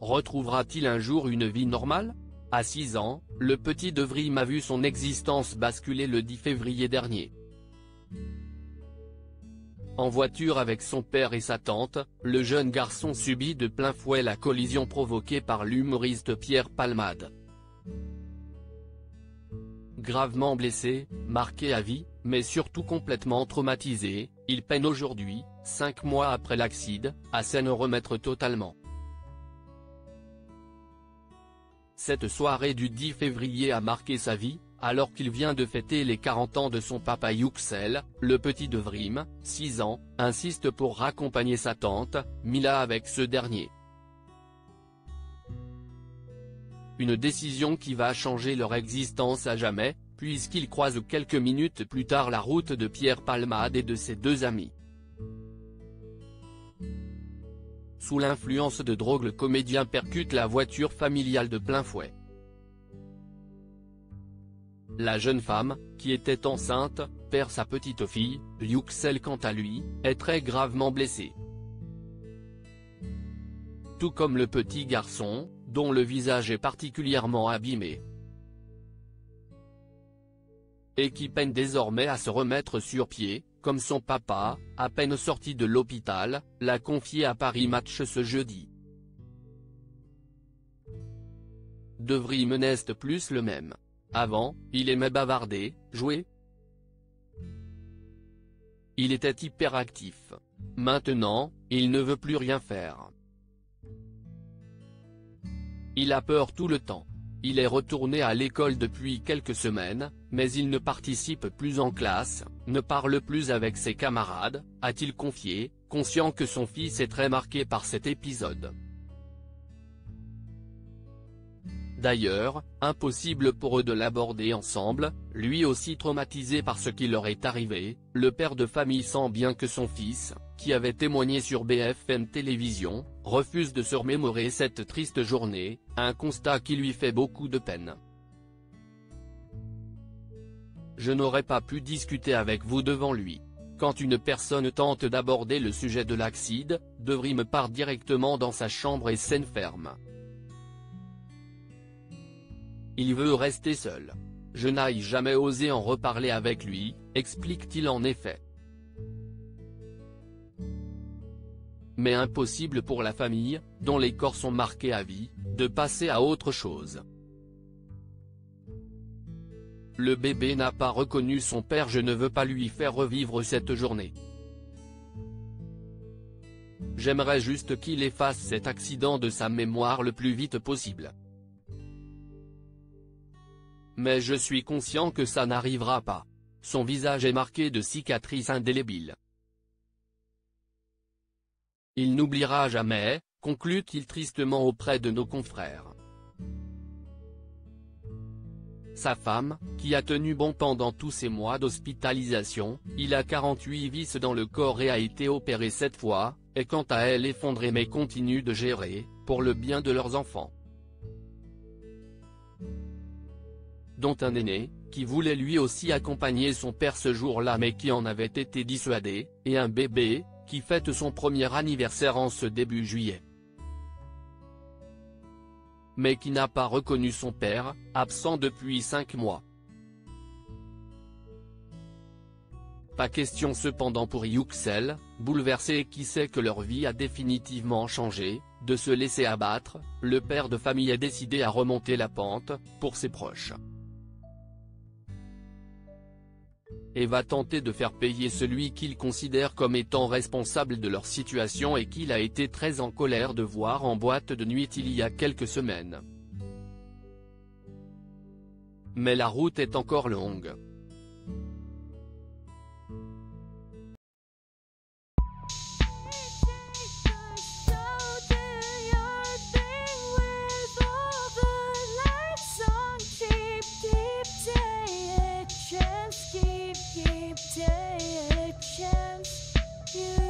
retrouvera-t-il un jour une vie normale? À 6 ans, le petit De Vriem a vu son existence basculer le 10 février dernier. En voiture avec son père et sa tante, le jeune garçon subit de plein fouet la collision provoquée par l'humoriste Pierre Palmade. Gravement blessé, marqué à vie, mais surtout complètement traumatisé, il peine aujourd'hui, 5 mois après l'accident, à s'en remettre totalement. Cette soirée du 10 février a marqué sa vie, alors qu'il vient de fêter les 40 ans de son papa Yüksel, le petit De Vriem, 6 ans, insiste pour raccompagner sa tante, Mila avec ce dernier. Une décision qui va changer leur existence à jamais, puisqu'ils croisent quelques minutes plus tard la route de Pierre Palmade et de ses 2 amis. Sous l'influence de drogue, le comédien percute la voiture familiale de plein fouet. La jeune femme, qui était enceinte, perd sa petite fille. Yüksel quant à lui, est très gravement blessé. Tout comme le petit garçon, dont le visage est particulièrement abîmé. Et qui peine désormais à se remettre sur pied, comme son papa, à peine sorti de l'hôpital, l'a confié à Paris Match ce jeudi. De Vriem n'est plus le même. Avant, il aimait bavarder, jouer. Il était hyperactif. Maintenant, il ne veut plus rien faire. Il a peur tout le temps. Il est retourné à l'école depuis quelques semaines, mais il ne participe plus en classe, ne parle plus avec ses camarades, a-t-il confié, conscient que son fils est très marqué par cet épisode. D'ailleurs, impossible pour eux de l'aborder ensemble, lui aussi traumatisé par ce qui leur est arrivé, le père de famille sent bien que son fils, qui avait témoigné sur BFM Télévision, refuse de se remémorer cette triste journée, un constat qui lui fait beaucoup de peine. Je n'aurais pas pu discuter avec vous devant lui. Quand une personne tente d'aborder le sujet de l'accident, De Vriem part directement dans sa chambre et s'enferme. Il veut rester seul. Je n'ai jamais osé en reparler avec lui, explique-t-il en effet. Mais impossible pour la famille, dont les corps sont marqués à vie, de passer à autre chose. Le bébé n'a pas reconnu son père, je ne veux pas lui faire revivre cette journée. J'aimerais juste qu'il efface cet accident de sa mémoire le plus vite possible. Mais je suis conscient que ça n'arrivera pas. Son visage est marqué de cicatrices indélébiles. Il n'oubliera jamais, conclut-il tristement auprès de nos confrères. Sa femme, qui a tenu bon pendant tous ces mois d'hospitalisation, il a 48 vis dans le corps et a été opéré 7 fois, est quant à elle effondrée mais continue de gérer, pour le bien de leurs enfants. Dont un aîné, qui voulait lui aussi accompagner son père ce jour-là mais qui en avait été dissuadé, et un bébé, qui fête son premier anniversaire en ce début juillet. Mais qui n'a pas reconnu son père, absent depuis 5 mois. Pas question cependant pour Yüksel, bouleversé et qui sait que leur vie a définitivement changé, de se laisser abattre. Le père de famille est décidé à remonter la pente, pour ses proches. Et va tenter de faire payer celui qu'il considère comme étant responsable de leur situation et qu'il a été très en colère de voir en boîte de nuit il y a quelques semaines. Mais la route est encore longue. Keep day a chance, you